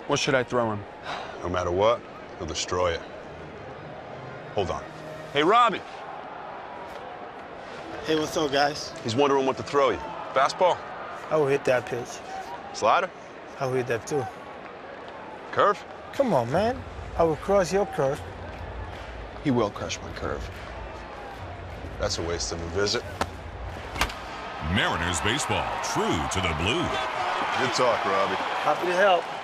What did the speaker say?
What should I throw him? No matter what, he'll destroy it. Hold on. Hey, Robbie. Hey, what's up, guys? He's wondering what to throw you. Fastball? I will hit that pitch. Slider? I will hit that, too. Curve? Come on, man. I will cross your curve. He will crush my curve. That's a waste of a visit. Mariners baseball, true to the blue. Good talk, Robbie. Happy to help.